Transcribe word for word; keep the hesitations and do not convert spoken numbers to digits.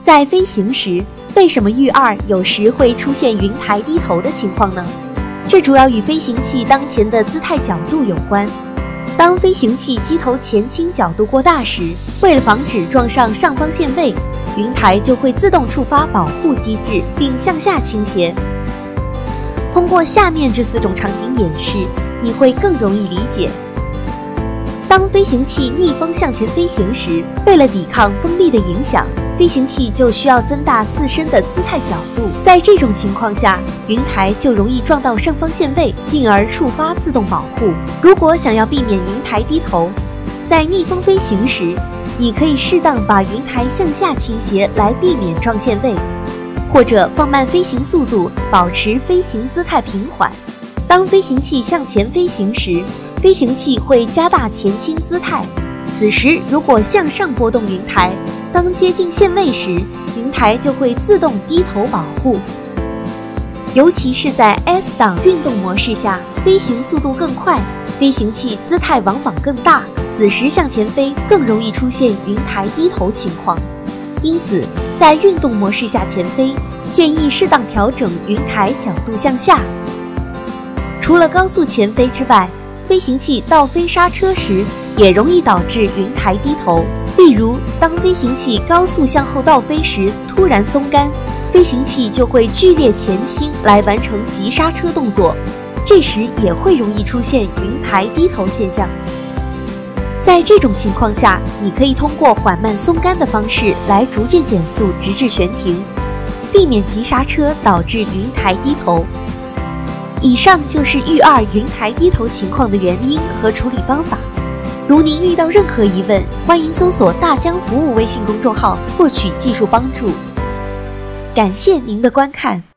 在飞行时，为什么遇二有时会出现云台低头的情况呢？这主要与飞行器当前的姿态角度有关。当飞行器机头前倾角度过大时，为了防止撞上上方限位，云台就会自动触发保护机制，并向下倾斜。通过下面这四种场景演示，你会更容易理解。当飞行器逆风向前飞行时，为了抵抗风力的影响，飞行器就需要增大自身的姿态角度。在这种情况下，云台就容易撞到上方限位，进而触发自动保护。如果想要避免云台低头，在逆风飞行时，你可以适当把云台向下倾斜来避免撞限位，或者放慢飞行速度，保持飞行姿态平缓。当飞行器向前飞行时，飞行器会加大前倾姿态，此时如果向上拨动云台，当接近限位时，云台就会自动低头保护。尤其是在 S 档运动模式下，飞行速度更快，飞行器姿态往往更大，此时向前飞更容易出现云台低头情况。因此，在运动模式下前飞，建议适当调整云台角度向下。除了高速前飞之外，飞行器倒飞刹车时也容易导致云台低头。例如，当飞行器高速向后倒飞时突然松杆，飞行器就会剧烈前倾来完成急刹车动作，这时也会容易出现云台低头现象。在这种情况下，你可以通过缓慢松杆的方式来逐渐减速，直至悬停，避免急刹车导致云台低头。以上就是遇二云台低头情况的原因和处理方法。如您遇到任何疑问，欢迎搜索大疆服务微信公众号获取技术帮助。感谢您的观看。